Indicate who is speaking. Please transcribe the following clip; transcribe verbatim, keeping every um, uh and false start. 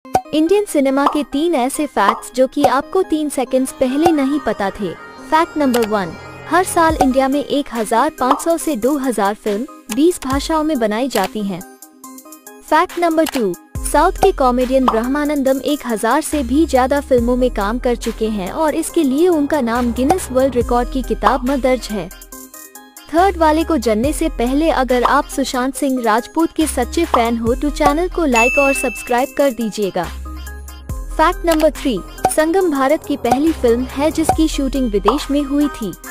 Speaker 1: Indian cinema के तीन ऐसे फैक्ट्स जो कि आपको तीन सेकंड्स पहले नहीं पता थे। फैक्ट नंबर वन, हर साल इंडिया में एक हज़ार पाँच सौ से दो हज़ार फिल्म बीस भाषाओं में बनाई जाती हैं। फैक्ट नंबर टू, साउथ के कॉमेडियन ब्रह्मानंदम एक हज़ार से भी ज्यादा फिल्मों में काम कर चुके हैं और इसके लिए उनका नाम गिनेस वर्ल्ड रिकॉर्ड की किताब में दर्ज है। थर्ड वाले को जानने से पहले अगर आप सुशांत सिंह राजपूत के सच्चे फैन हो तो चैनल को लाइक और सब्सक्राइब कर दीजिएगा। Fact number three, Sangam Bharat की पहली फिल्म है जिसकी शूटिंग विदेश में हुई थी।